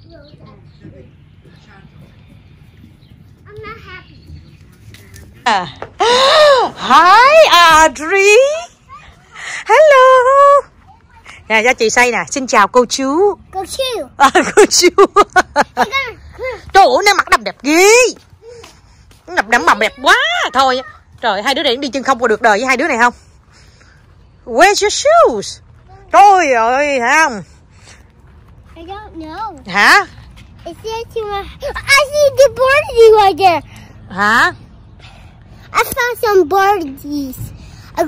I'm not happy. Hi Audrey. Hello. Nè cho chị say nè, xin chào cô chú. Cô chú. Cô chú. Trời ơi, nó mặc đầm đẹp ghê. Đầm mặc đẹp quá. Thôi, trời, hai đứa này đi chân không có được đời với hai đứa này không? Where's your shoes? Trời ơi, hả không? I don't know. Hả? I see the birdie right there. Hả? I found some birdies. I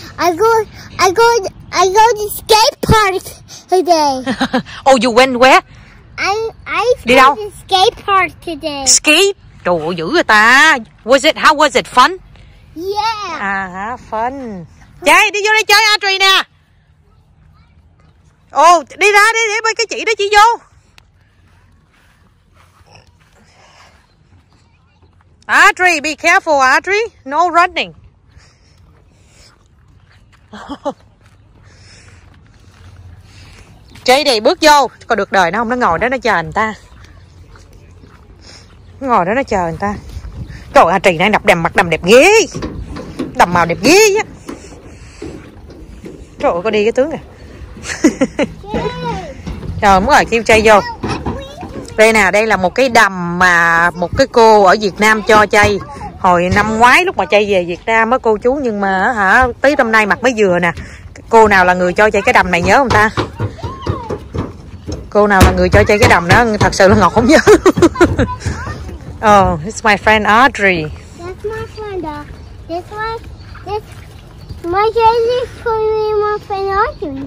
go to skate park today. Oh, you went where? I Đi đâu? found the skate park today. Skate. Trời ơi, dữ rồi ta. How was it fun? Yeah. À, fun. Chơi, đi vô đây chơi Audrey nè. Ồ, đi ra đi để bên cái chị đó chị vô. Audrey, be careful Audrey. No running. Chơi đi, bước vô. Còn được đời nó không, nó ngồi đó nó chờ người ta. Nó ngồi đó nó chờ người ta. Trời ơi, Audrey này mặc đầm đẹp ghê. Đầm màu đẹp ghê á. Trời ơi, có đi cái tướng kìa. Rồi, muốn rồi kêu chơi vô. Đây nè, đây là một cái đầm mà một cái cô ở Việt Nam cho chơi. Hồi năm ngoái lúc mà chơi về Việt Nam á cô chú, nhưng mà hả tới năm nay mặc mới vừa nè. Cô nào là người cho chơi cái đầm này nhớ không ta? Cô nào là người cho chơi cái đầm đó, thật sự là Ngọc không nhớ. Oh, it's my friend Audrey. That's my friend. My Jay for me, my friend Audrey.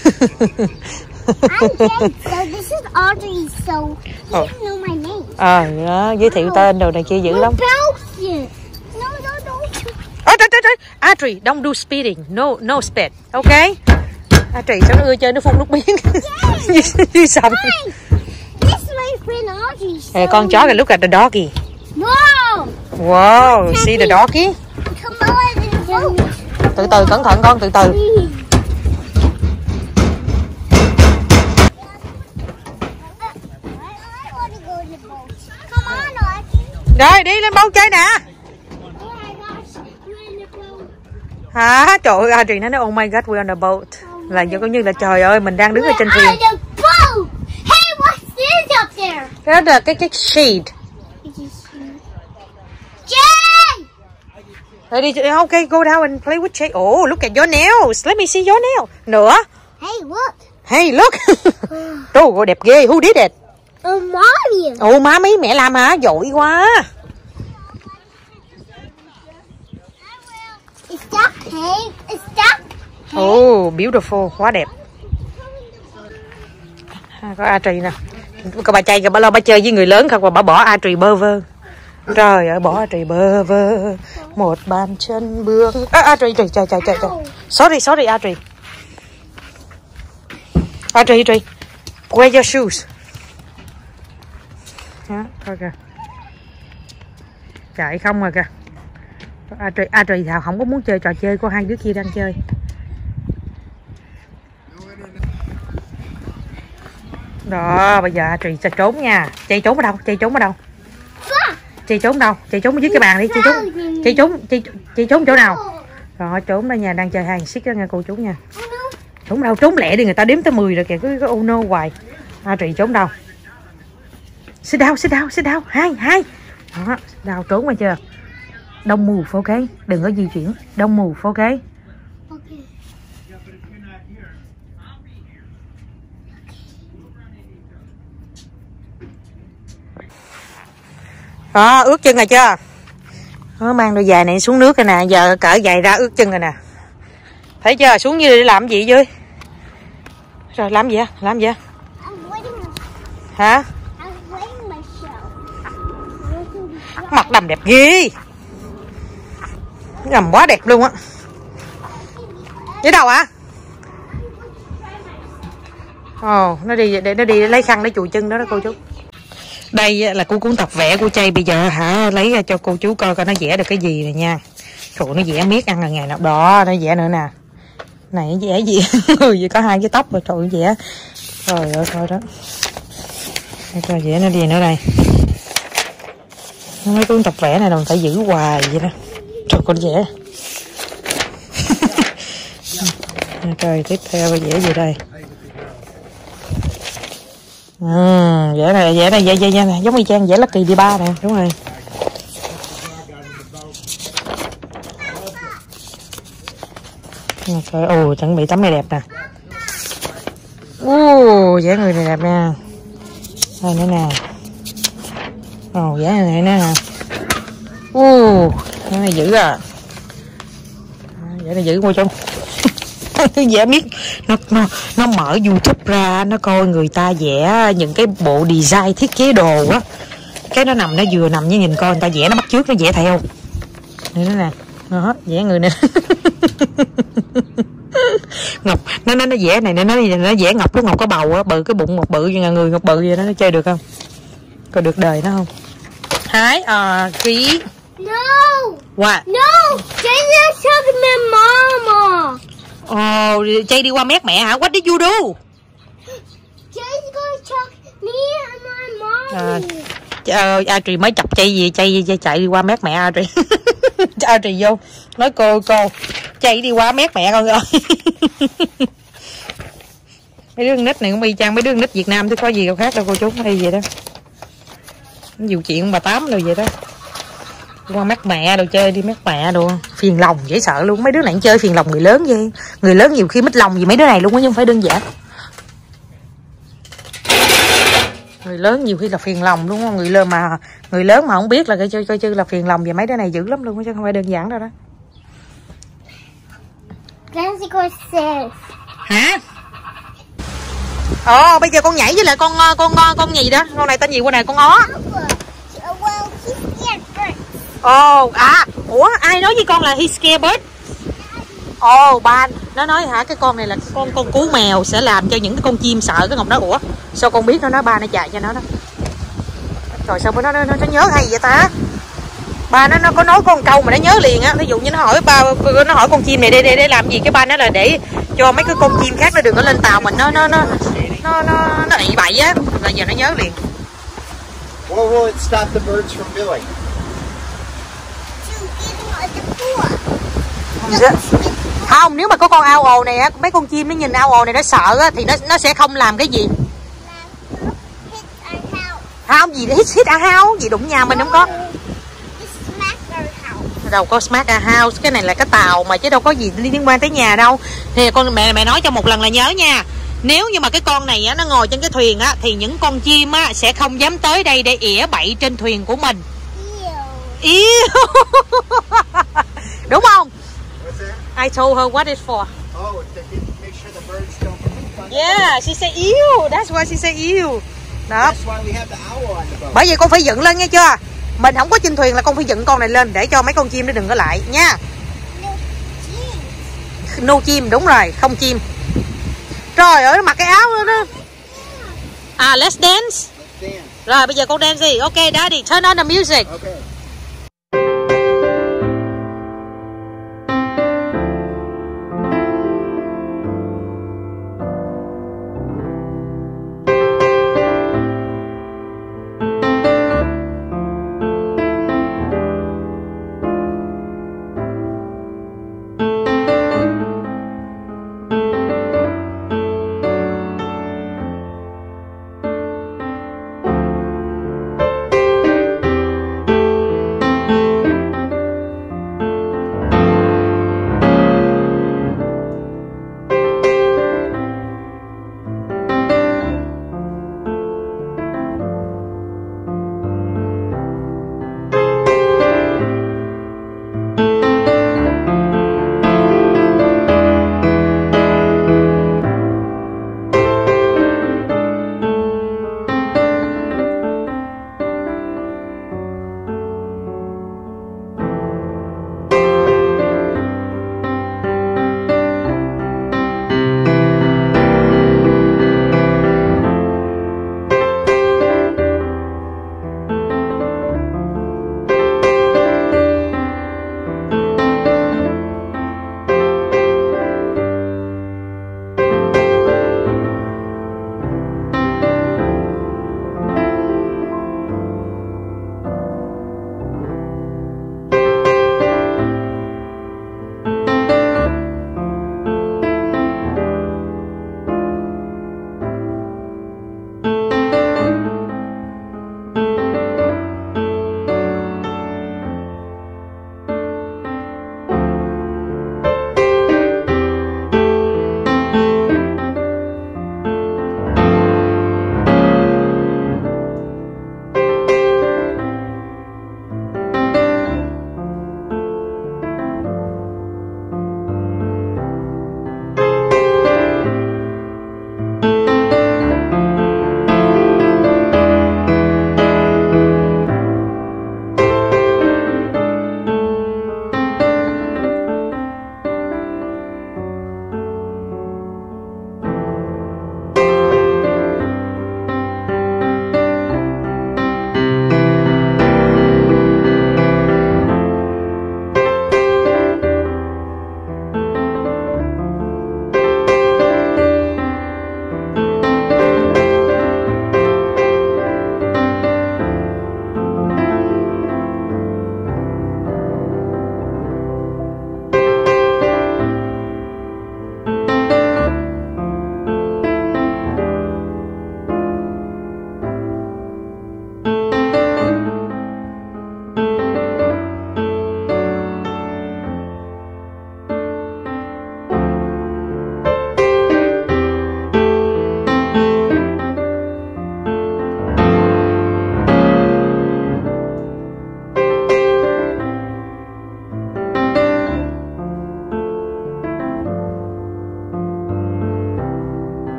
I'm Jay, so this is Audrey, so you don't know my name. Đó, giới thiệu tên đồ này kia dữ lắm. No. Trời, Audrey, don't do speeding. No speed, okay? Audrey sao nó ưa chơi nó phun nước miếng. Như sòng. This is my friend Audrey. So Con chó kìa, look at the doggy. no. Wow, see the doggy? Come on. Từ từ, cẩn thận con, từ từ. Rồi, đi lên boat chơi nè. Hả? Trời ơi, Audrey nó nói oh my god, we're on a boat. Là giống như là trời ơi, mình đang đứng ở trên thuyền. Hey, what's this up there? Đó là cái shade. Jay! Rồi đi, okay, go down and play with shade. Oh, look at your nails. Let me see your nail. Nữa. Hey, look. Hey, look. Trời ơi, đẹp ghê. Who did it? Mommy. Ồ, má mấy mẹ làm hả? Giỏi quá. Is that pink? Is that pink? Oh, beautiful. Quá đẹp. Có Audrey nè. Có bà chay kìa, bà lo bà chơi với người lớn không, bà bỏ Audrey bơ vơ. Trời ơi, bỏ Audrey bơ vơ. Một bàn chân bước. Audrey, trời. Sorry Audrey. Audrey. Where your shoes? Thôi kìa. Chạy không rồi kìa. Audrey Thảo không có muốn chơi trò chơi của hai đứa kia đang chơi. Đó, bây giờ Audrey sẽ trốn nha. Chạy trốn ở đâu? Chạy trốn đâu? Chạy trốn ở dưới cái bàn đi. Chạy trốn chỗ nào? Rồi, trốn đây nhà, đang chơi hide and seek đó nha cô chú nha. Trốn đâu? Trốn lẹ đi, người ta đếm tới 10 rồi kìa, cứ oh no hoài. Audrey trốn đâu? Sit down. Hai. Đó, đào trốn mà chưa? Don't move, ok? Đừng có di chuyển. Don't move, ok? Đó, ướt chân rồi chưa? Đó, mang đôi giày này xuống nước rồi nè. Giờ cởi giày ra ướt chân rồi nè. Thấy chưa? Xuống như để làm gì vậy? Rồi, làm gì vậy? Hả? Mặt đầm đẹp ghê. Đầm quá đẹp luôn á. Ở đâu ạ? Ồ, nó đi lấy khăn để chùi chân đó cô chú. Đây là cô cuốn tập vẽ của Chay. Bây giờ hả lấy ra cho cô chú coi nó vẽ được cái gì này nha. Trời, nó vẽ miết ăn là ngày nào đó. Nó vẽ nữa nè. Này vẽ gì? Có hai cái tóc rồi. Trời, vẽ. Trời ơi, thôi đó. Coi dễ nó đi nữa đây. Mấy cuốn tập vẽ này là mình phải giữ hoài vậy đó. Trời con dễ. Coi tiếp theo coi dễ gì đây. Dễ này giống y chang dễ Lucky D3 nè, đúng rồi. Ồ, chuẩn bị tấm này đẹp nè. Dễ người này đẹp nha. Đây nữa nè. Dễ này nữa nè. Cái này dữ à. Dễ này dữ mua chung. Dễ biết nó mở YouTube ra, nó coi người ta vẽ những cái bộ design thiết kế đồ á, cái nó vừa nằm như nhìn coi người ta vẽ, nó bắt chước nó vẽ theo. Đây nữa nè. Đó, vẽ người nè. Ngọc nó vẽ này nó vẽ Ngọc, lúc Ngọc có bầu á, bự cái bụng một bự như người Ngọc bự vậy đó, nó chơi được không? Coi được đời nó không? Hi, Tree. No. What? No, Jay's talking to Mama. Jay đi qua mét mẹ hả? What did you do? Jay's gonna talk me and my mommy. Adri mới chọc Jay gì? Chạy đi qua mét mẹ Adri. Adri vô nói cô Jay đi qua mét mẹ con rồi. Mấy đứa nít này cũng y chang mấy đứa nít Việt Nam chứ có gì đâu khác đâu cô chú, hay vậy đó. Dù chuyện bà Tám rồi vậy đó. Qua mát mẹ đồ chơi đi, mát mẹ đồ phiền lòng dễ sợ luôn. Mấy đứa này chơi phiền lòng người lớn vậy. Người lớn nhiều khi mít lòng gì mấy đứa này luôn á, nhưng không phải đơn giản. Người lớn nhiều khi là phiền lòng đúng không? Người lớn mà không biết là coi chứ là phiền lòng, và mấy đứa này dữ lắm luôn chứ không phải đơn giản đâu đó. Hả? Bây giờ con nhảy với lại con gì đó, con này tên gì qua này, con ó. Ủa ai nói với con là he scared bird? Ba nó nói hả, cái con này là con cú mèo sẽ làm cho những cái con chim sợ. Cái Ngọc nói ủa sao con biết? Nó nói ba nó chạy cho nó đó. Rồi sao nó nhớ hay vậy ta? Ba nó có nói con câu mà nó nhớ liền á. Ví dụ như nó hỏi con chim này để làm gì, cái ba nó là để cho mấy cái con chim khác nó đừng có lên tàu mình, nó ị bậy á, là giờ nó nhớ liền. What will it stop the birds from doing? Không, nếu mà có con ao ồ này á, mấy con chim nó nhìn ao ồ này nó sợ á, thì nó sẽ không làm cái gì. Không gì hit our house, gì đụng nhà mình không có. Đâu có smart our house, cái này là cái tàu mà chứ đâu có gì liên quan tới nhà đâu. Thì con mẹ nói cho một lần là nhớ nha. Nếu như mà cái con này á, nó ngồi trên cái thuyền á, thì những con chim á sẽ không dám tới đây để ỉa bậy trên thuyền của mình. Yêu. Đúng không? I told her what it's for. Make sure the birds don't come. Yeah, she said ew. That's why she said ew. Đó. That's why we have the owl on the boat. Bởi vì con phải dựng lên nghe chưa? Mình không có trên thuyền là con phải dựng con này lên để cho mấy con chim nó đừng có lại nha. No chim, đúng rồi, không chim. Trời ơi, nó mặc cái áo đó. Let's dance. Rồi bây giờ con dance đi. Ok, Daddy, turn on the music. Okay.